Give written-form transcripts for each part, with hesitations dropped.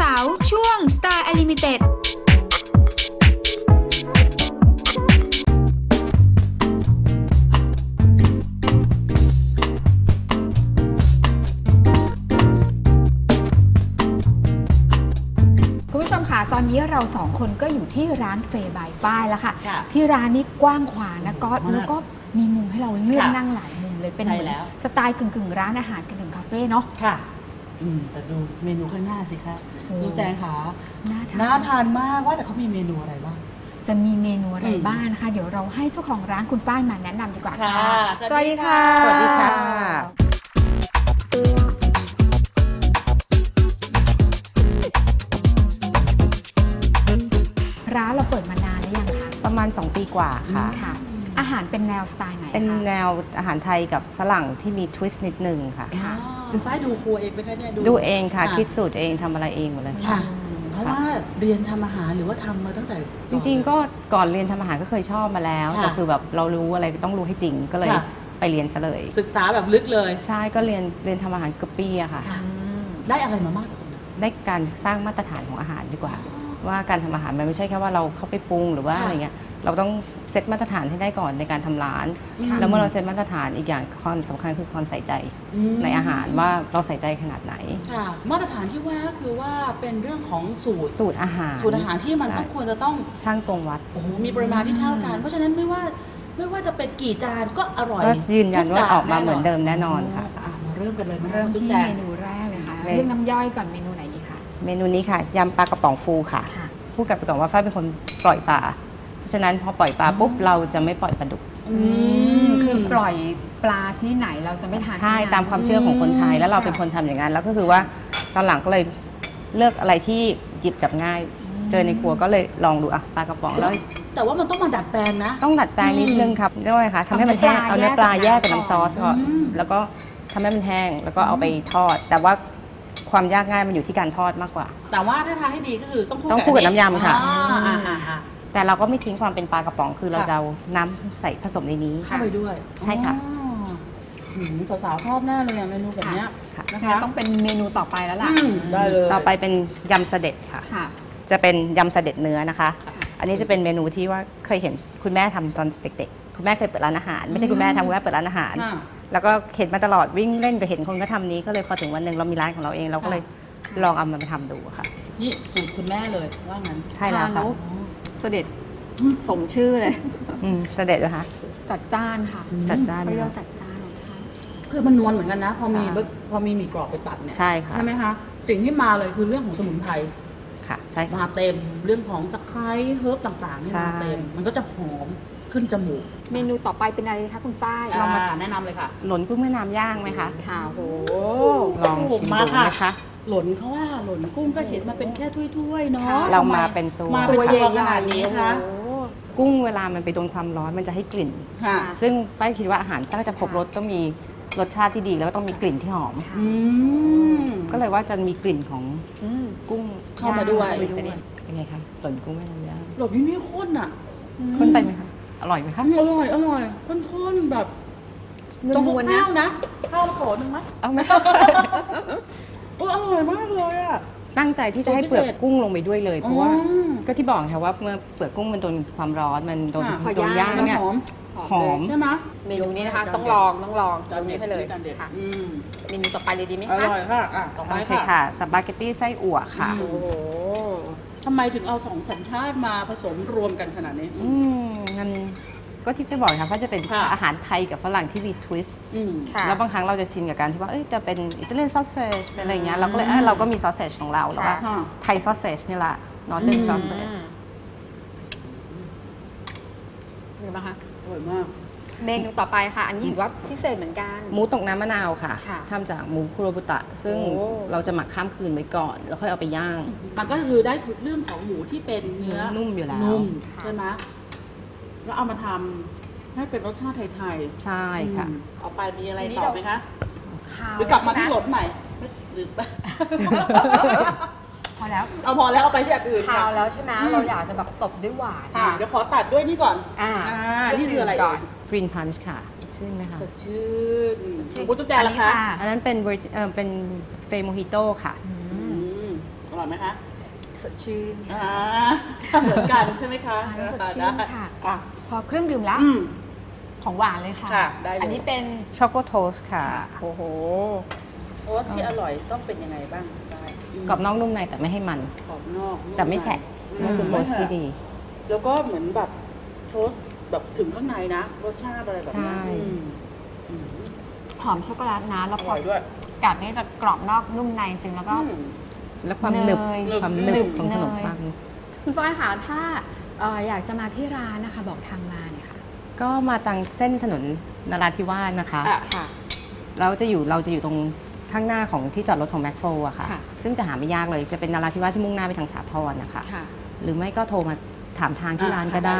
เสาร์ช่วง Star Unlimited ตอนนี้เราสองคนก็อยู่ที่ร้านเฟย์บายฝ้ายแล้วค่ะที่ร้านนี้กว้างขวางนะก็แล้วก็มีมุมให้เราเลือกนั่งหลายมุมเลยเป็นเหมือนสไตล์กึ่งร้านอาหารกึ่งคาเฟ่เนาะค่ะแต่ดูเมนูข้างหน้าสิคะดูแจงค่ะน่าทานมากว่าแต่เขามีเมนูอะไรบ้างจะมีเมนูอะไรบ้างนะคะเดี๋ยวเราให้เจ้าของร้านคุณฝ้ายมาแนะนำดีกว่าค่ะสวัสดีค่ะสวัสดีค่ะร้านเราเปิดมานานหรือยังคะประมาณ2 ปีกว่าค่ะอาหารเป็นแนวสไตล์ไหนเป็นแนวอาหารไทยกับฝรั่งที่มีทวิสต์นิดนึงค่ะคุณฝ้ายดูครัวเองไหมคะเนี่ยดูเองค่ะคิดสูตรเองทำอะไรเองหมดเลยค่ะเพราะว่าเรียนทำอาหารหรือว่าทำมาตั้งแต่จริงๆก็ก่อนเรียนทำอาหารก็เคยชอบมาแล้วแต่คือแบบเรารู้อะไรต้องรู้ให้จริงก็เลยไปเรียนซะเลยศึกษาแบบลึกเลยใช่ก็เรียนทำอาหารเกือบปีอะค่ะได้อะไรมามากจากตรงนั้นได้การสร้างมาตรฐานของอาหารดีกว่าว่าการทำอาหารมันไม่ใช่แค่ว่าเราเข้าไปปรุงหรือว่าอะไรเงี้ยเราต้องเซตมาตรฐานให้ได้ก่อนในการทำร้านแล้วเมื่อเราเซตมาตรฐานอีกอย่างความสำคัญคือความใส่ใจในอาหารว่าเราใส่ใจขนาดไหนมาตรฐานที่ว่าคือว่าเป็นเรื่องของสูตรอาหารที่มันต้องควรจะต้องช่างตวงวัดโอ้โหมีปริมาณที่เท่ากันเพราะฉะนั้นไม่ว่าจะเป็นกี่จานก็อร่อยยืนยันว่าออกมาเหมือนเดิมแน่นอนค่ะมาเริ่มกันเลยเริ่มที่เมนูแรกเลยค่ะเรื่องน้ำย่อยก่อนเมนูไหนดีคะเมนูนี้ค่ะยำปลากระป๋องฟูค่ะพูดกับไปก่อนว่าฝ้ายเป็นคนปล่อยปลาเพราะฉะนั้นพอปล่อยปลาปุ๊บเราจะไม่ปล่อยปลาดุกคือปล่อยปลาชนิดไหนเราจะไม่ทานใช่ตามความเชื่อของคนไทยแล้วเราเป็นคนทำอย่างนั้นแล้วก็คือว่าตอนหลังก็เลยเลือกอะไรที่หยิบจับง่ายเจอในครัวก็เลยลองดูปลากระป๋องแล้วแต่ว่ามันต้องมาดัดแปลงนะต้องดัดแปลงนิดนึงครับด้วยค่ะทำให้มันแห้งเอาเนื้อปลาแยกกับน้ำซอสก่อนแล้วก็ทำให้มันแห้งแล้วก็เอาไปทอดแต่ว่าความยากง่ายมันอยู่ที่การทอดมากกว่าแต่ว่าถ้าทานให้ดีก็คือต้องคู่กับน้ำยำค่ะแต่เราก็ไม่ทิ้งความเป็นปลากระป๋องคือเราจะเอาน้ำใส่ผสมในนี้เข้าไปด้วยใช่ค่ะสาวๆชอบแน่เลยเมนูแบบนี้นะคะต้องเป็นเมนูต่อไปแล้วล่ะได้เลยต่อไปเป็นยำเสด็จค่ะจะเป็นยำเสด็จเนื้อนะคะอันนี้จะเป็นเมนูที่ว่าเคยเห็นคุณแม่ทำตอนเด็กๆคุณแม่เคยเปิดร้านอาหารไม่ใช่คุณแม่ทำคุณแม่เปิดร้านอาหารแล้วก็เห็นมาตลอดวิ่งเล่นก็เห็นคนก็ทำนี้ก็เลยพอถึงวันหนึ่งเรามีร้านของเราเองเราก็เลยลองเอามันไปทำดูค่ะนี่สูตรคุณแม่เลยว่างั้นใช่แล้วค่ะเสด็จสมชื่อเลยเสด็จเหรอคะจัดจ้านค่ะจัดจ้านเรื่องจัดจ้านใช่คือมันนวลเหมือนกันนะพอมีหมี่กรอบไปตัดเนี่ยใช่ค่ะใช่ไหมคะสิ่งที่มาเลยคือเรื่องของสมุนไพรค่ะใช่มาเต็มเรื่องของตะไคร้เฮิร์บต่างๆมาเต็มมันก็จะหอมขึ้นจมูกเมนูต่อไปเป็นอะไรคะคุณฝ้ายเรามาแนะนำเลยค่ะหล่นกุ้งแม่น้ำย่างไหมคะค่ะโหลองชิมดูนะคะหล่นเขาว่าหล่นกุ้งก็เห็นมาเป็นแค่ถ้วยๆเนาะเรามาเป็นตัวใหญ่ขนาดนี้ค่ะกุ้งเวลามันไปโดนความร้อนมันจะให้กลิ่นซึ่งป้าคิดว่าอาหารถ้าจะครบรสต้องมีรสชาติที่ดีแล้วก็ต้องมีกลิ่นที่หอมก็เลยว่าจะมีกลิ่นของกุ้งเข้ามาด้วยเป็นไงคะหล่นกุ้งแม่น้ำย่างหล่นนี่ข้นอ่ะข้นไปไหมคะอร่อยไหมคะอร่อยข้นแบบต้องข้าวนะข้าวขอหนึ่งไหมเอาไหมอร่อยมากเลยอ่ะตั้งใจที่จะให้เปลือกกุ้งลงไปด้วยเลยเพราะว่าก็ที่บอกค่ะว่าเมื่อเปลือกกุ้งมันโดนความร้อนมันโดนย่างเนี่ยหอมใช่ไหมเมนูนี้นะคะต้องลองตรงนี้ให้เลยค่ะเมนูต่อไปเลยดีไหมคะอร่อยค่ะต่อไปค่ะสปาเกตตี้ไส้อั่วค่ะโอ้ทำไมถึงเอา2 สัญชาติมาผสมรวมกันขนาดนี้งั้นก็ที่ได้บอกค่ะว่าจะเป็นอาหารไทยกับฝรั่งที่มีทวิสต์แล้วบางครั้งเราจะชินกับการที่ว่าจะเป็นอิตาเลียนซอสเซจเป็นอะไรเงี้ยเราก็เลยเราก็มีซอสเซจของเราแล้วก็ไทยซอสเซจนี่แหละนอร์เดิร์นซอสเซจเป็นไงบ้างคะอร่อยมากเมนูต่อไปค่ะอันนี้ถือว่าพิเศษเหมือนกันหมูตกน้ำมะนาวค่ะทำจากหมูคุโรบุตะซึ่งเราจะหมักข้ามคืนไว้ก่อนแล้วค่อยเอาไปย่างมันก็คือได้เรื่องของหมูที่เป็นเนื้อนุ่มอยู่แล้วนุ่มใช่ไหมแล้วเอามาทำให้เป็นรสชาติไทยๆใช่ค่ะเอาไปมีอะไรต่อไหมคะหรือกลับมาที่รสใหม่หรือพอแล้วพอแล้วเอาไปที่อื่นข้าวแล้วใช่ไหมเราอยากจะแบบตบด้วยหวานเดี๋ยวขอตัดด้วยนี่ก่อนนี่คืออะไรก่อนกรีนพันช์ค่ะชื่อไหมคะชื่อกุ๊ดตุ๊กแจละคะอันนั้นเป็นเฟโมฮิโต้ค่ะอร่อยร่อยไหมคะสดชื่นเหมือนกันใช่ไหมคะสดชื่นค่ะพอเครื่องดื่มแล้วของหวานเลยค่ะอันนี้เป็นช็อกโกโทสค่ะโอ้โหโทสที่อร่อยต้องเป็นยังไงบ้างกรอบนอกนุ่มในแต่ไม่ให้มันกรอบนอกแต่ไม่แฉะนั่นคือโทสที่ดีแล้วก็เหมือนแบบโทสแบบถึงข้างในนะรสชาติอะไรแบบนี้หอมช็อกโกแลตนะแล้วพอกัดนี่จะกรอบนอกนุ่มในจริงแล้วก็และความหนึบของขนมปังคุณฝ้ายคะถ้าอยากจะมาที่ร้านนะคะบอกทางมาเนี่ยค่ะก็มาทางเส้นถนนนราธิวาสนะคะเราจะอยู่ตรงข้างหน้าของที่จอดรถของแมคโครอะค่ะซึ่งจะหาไม่ยากเลยจะเป็นนราธิวาสที่มุ่งหน้าไปทางสาทรนะคะหรือไม่ก็โทรมาถามทางที่ร้านก็ได้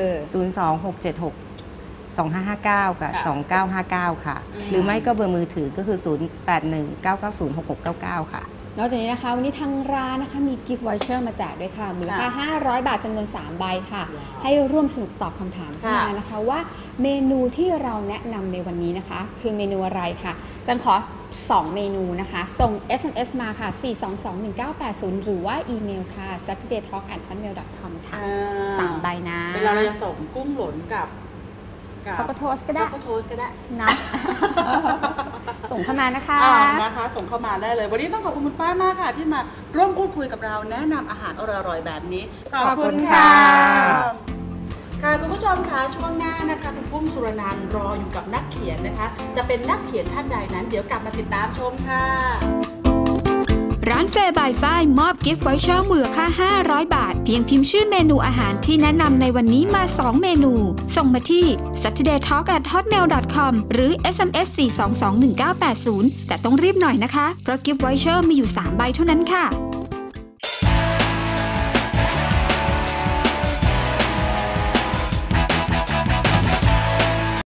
026762559กับ2959ค่ะหรือไม่ก็เบอร์มือถือก็คือ0819906699ค่ะนอกจากนี้นะคะวันนี้ทางร้านนะคะมีกิฟต์วอเชอร์มาแจกด้วยค่ะมูลค่า500 บาทจำนวน3ใบค่ะให้ร่วมสนุกตอบคำถามเข้ามานะคะว่าเมนูที่เราแนะนำในวันนี้นะคะคือเมนูอะไรค่ะจันขอ2เมนูนะคะส่ง SMS มาค่ะ4221980หรือว่าอีเมลค่ะ saturdaytalk@hotmail.com ค่ะ3ใบนะเวลาเราจะส่งกุ้งหลนกับช็อกโกโทสก็ได้นะส่งเข้ามานะคะส่งเข้ามาได้เลยวันนี้ต้องขอบคุณคุณฝ้ายมากค่ะที่มาร่วมพูดคุยกับเราแนะนำอาหารอร่อยๆแบบนี้ขอบคุณค่ะค่ะคุณผู้ชมคะช่วงหน้านะคะคุณปุ้มสุรนันท์รออยู่กับนักเขียนนะคะจะเป็นนักเขียนท่านใดนั้นเดี๋ยวกลับมาติดตามชมค่ะร้านเฟย์บายฝ้ายมอบกิฟต์วอเชอร์มูลค่า500 บาทเพียงพิมพ์ชื่อเมนูอาหารที่แนะนำในวันนี้มา2เมนูส่งมาที่ saturdaytalk@hotmail.com หรือ SMS 4221980แต่ต้องรีบหน่อยนะคะเพราะกิฟต์วอเชอร์มีอยู่3ใบเท่านั้นค่ะ